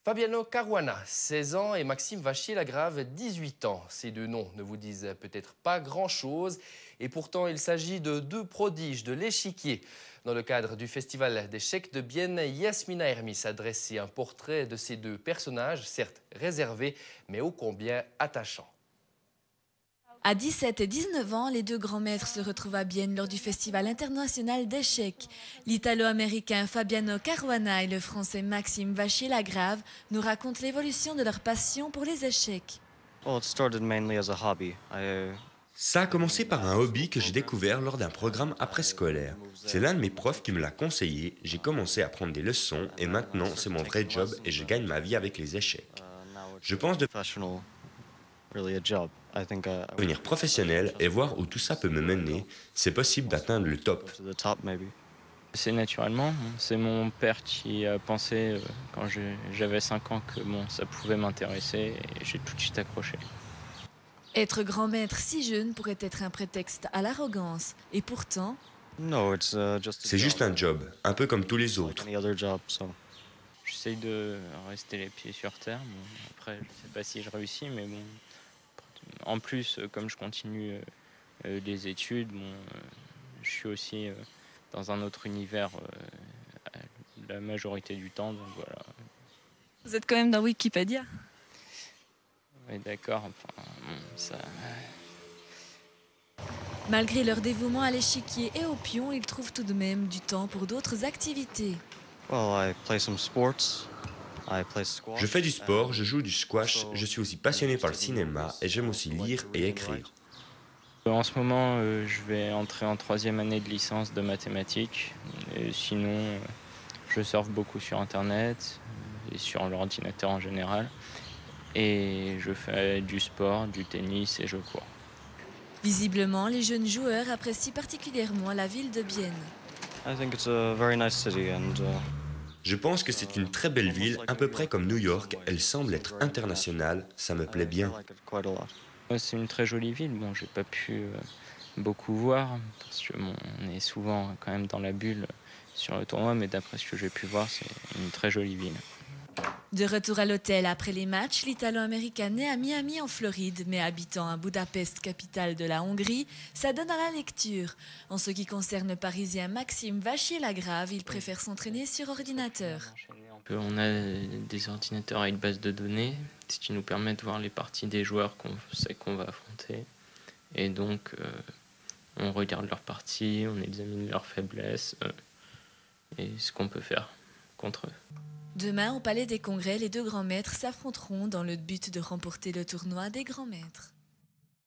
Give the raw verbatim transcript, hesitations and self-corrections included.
Fabiano Caruana, seize ans, et Maxime Vachier-Lagrave, dix-huit ans. Ces deux noms ne vous disent peut-être pas grand-chose, et pourtant il s'agit de deux prodiges de l'échiquier. Dans le cadre du festival d'échecs de Bienne, Yasmina Hermis a dressé un portrait de ces deux personnages, certes réservés, mais ô combien attachants. À dix-sept et dix-neuf ans, les deux grands maîtres se retrouvent à Bienne lors du Festival international d'échecs. L'italo-américain Fabiano Caruana et le français Maxime Vachier-Lagrave nous racontent l'évolution de leur passion pour les échecs. Well, it started mainly as a hobby. I, Ça a commencé par un hobby que j'ai découvert lors d'un programme après-scolaire. C'est l'un de mes profs qui me l'a conseillé, j'ai commencé à prendre des leçons et maintenant c'est mon vrai job et je gagne ma vie avec les échecs. Je pense de professional, really a job. I think uh, I devenir professionnel et voir où tout ça peut me mener, c'est possible d'atteindre le top. to the top maybe. C'est naturellement, c'est mon père qui a pensé euh, quand je- j'avais cinq ans que bon, ça pouvait m'intéresser et j'ai tout de suite accroché. Être grand maître si jeune pourrait être un prétexte à l'arrogance. Et pourtant, No, it's uh, just. a C'est job, juste un job, un peu comme tous les like autres. any other job. So J'essaye de rester les pieds sur terre. Bon, après, je sais pas si je réussis, mais bon. En plus, euh, comme je continue euh, euh, les études, bon, euh, je suis aussi euh, dans un autre univers euh, la majorité du temps. Donc voilà. vous êtes quand même dans Wikipédia. Ouais, d'accord. Enfin, bon, ça. Malgré leur dévouement à l'échiquier et au pion, ils trouvent tout de même du temps pour d'autres activités. well, I play some sports. I play squash. Je fais du sport, je joue du squash, je suis aussi passionné par le cinéma et j'aime aussi lire et écrire. En ce moment, euh, je vais entrer en troisième année de licence de mathématiques. Et sinon, euh, je surfe beaucoup sur Internet euh, et sur l'ordinateur en général. Et je fais du sport, du tennis et je cours. Visiblement, les jeunes joueurs apprécient particulièrement la ville de Bienne. I think it's a very nice city and. Uh, Je pense que c'est une très belle ville, à peu près comme New York, elle semble être internationale, ça me plaît I bien. like it quite a lot. Ouais, c'est une très jolie ville. Bon, j'ai pas pu euh, beaucoup voir parce que bon, on est souvent quand même dans la bulle sur le tournoi, mais d'après ce que j'ai pu voir, c'est une très jolie ville. De retour à l'hôtel après les matchs, l'Italo-américain né à Miami en Floride, mais habitant à Budapest, capitale de la Hongrie, s'adonne à la lecture. En ce qui concerne le Parisien Maxime Vachier-Lagrave, il préfère s'entraîner sur ordinateur. On a des ordinateurs avec base de données, ce qui nous permet de voir les parties des joueurs qu'on sait qu'on va affronter. Et donc, euh, on regarde leurs parties, on examine leurs faiblesses euh, et ce qu'on peut faire contre eux. Demain, au Palais des Congrès, les deux grands maîtres s'affronteront dans le but de remporter le tournoi des grands maîtres.